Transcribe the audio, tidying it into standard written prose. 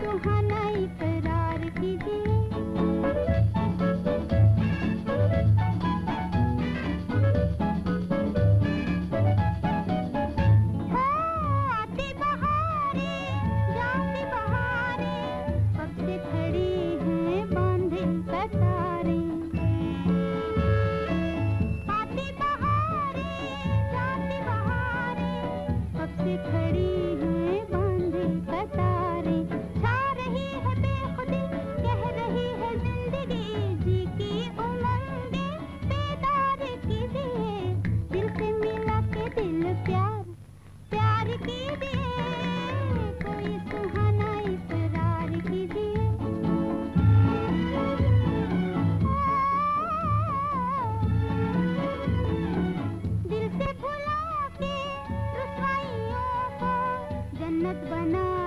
सुहाना इकरार कीजिए। आती बहारें, जाती बहारें, कब से खड़ी हैं बांधे कतारें। आती बहारें, जाती बहारें, कब से खड़ी हैं बांधे कतारें। छा रही है बेखुदी, कह रही है जिंदगी, जी की उमंगे बेदार कीजिए। दिल से मिला के दिल प्यार प्यार कीजिए, कोई सुहाना इकरार कीजिए। दिल से भुला के रुसवाइयों को जन्नत बना